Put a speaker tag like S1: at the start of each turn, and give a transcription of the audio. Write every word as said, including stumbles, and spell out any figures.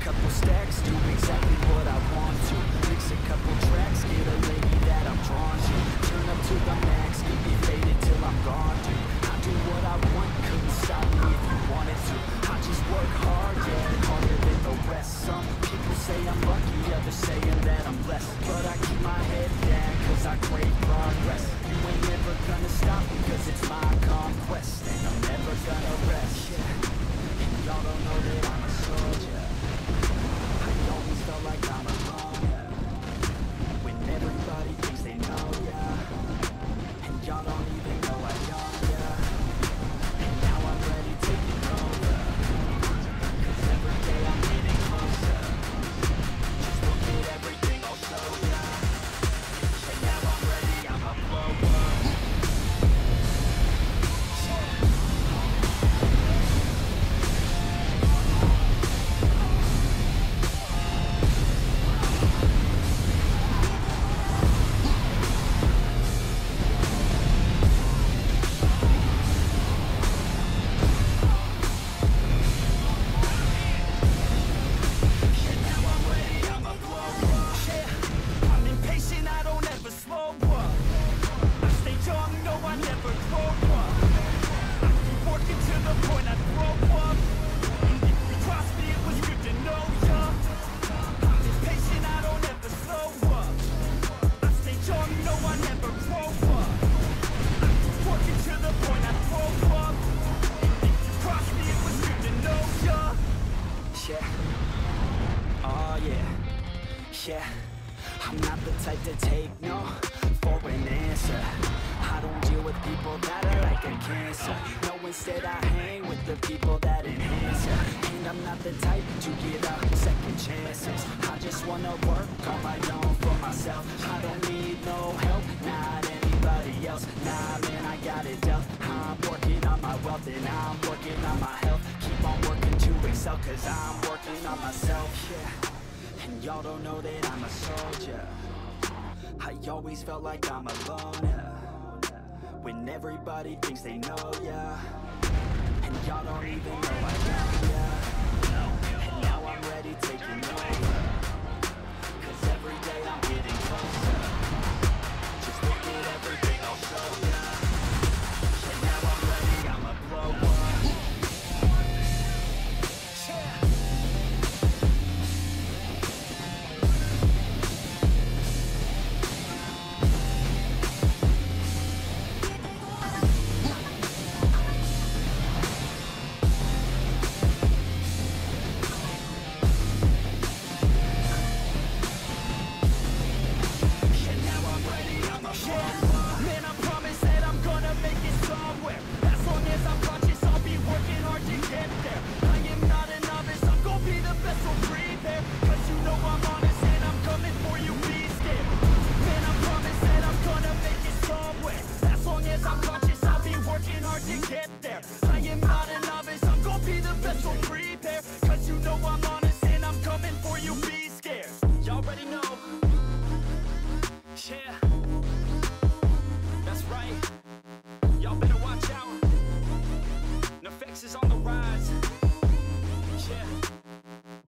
S1: couple stacks, do exactly what I want to. Mix a couple tracks, get a lady that I'm drawn to. Turn up to the max, keep me faded till I'm gone, dude. I do what I want, couldn't stop me if you wanted to. I just work hard, yeah, harder than the rest. Some people say I'm lucky, others saying that I'm blessed. But I keep my head down, cause I crave progress. You ain't never gonna stop me, cause it's my conquest. And I'm never gonna rest, yeah. And y'all don't know that I'm a soldier. I always felt like I'm alone, yeah. When everybody thinks they know, yeah. And y'all don't even know I young, yeah. And now I'm ready taking over, cause every day I'm getting closer. Just look at everything I'll show ya. And now I'm ready, I'ma blow up. Yeah, I'm not the type to take no for an answer. I don't deal with people that are like a cancer. No, instead I hang with the people that enhance ya. And I'm not the type to give out second chances. I just wanna work on my own for myself. I don't need no help, not anybody else. Nah, man, I got it dealt. I'm working on my wealth and I'm working on my health. Keep on working to excel, cause I'm working on myself, yeah. And y'all don't know that I'm a soldier. I always felt like I'm alone, yeah. When everybody thinks they know, yeah. And y'all don't even know I am, yeah. And now I'm ready taking over.